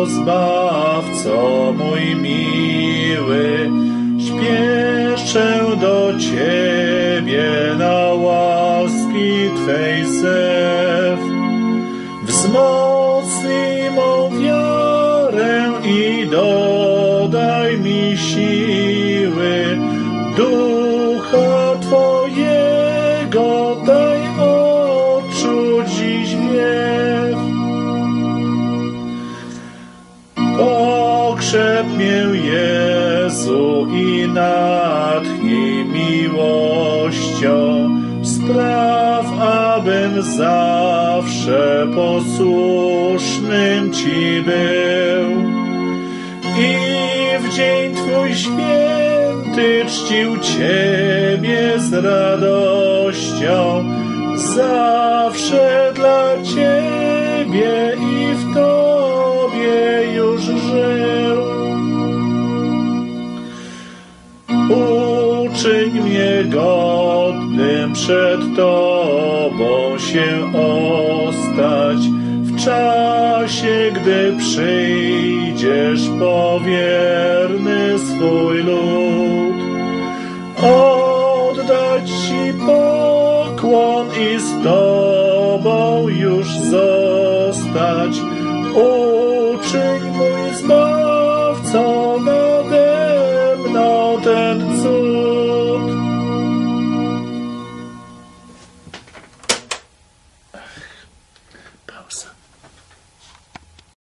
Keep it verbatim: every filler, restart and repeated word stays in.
Zbawco mój miły, śpieszę do Ciebie na łaski Twej zew. Wzmocnij mą wiarę i dodaj mi siły, Ducha Twojego daj odczuć dziś wiew. Pokrzep mię, Jezu, i natchnij miłością, spraw, abym zawsze posłusznym Ci był i w dzień Twój święty czcił Ciebie z radością, zawsze dla Ciebie i w Tobie już żył. Uczyń mnie godnym przed Tobą się ostać, w czasie, gdy przyjdziesz po wierny swój lud. Oddać Ci pokłon i z Tobą już zostać. Uczyń, mój Zbawco, nade mną ten cud. Pauza.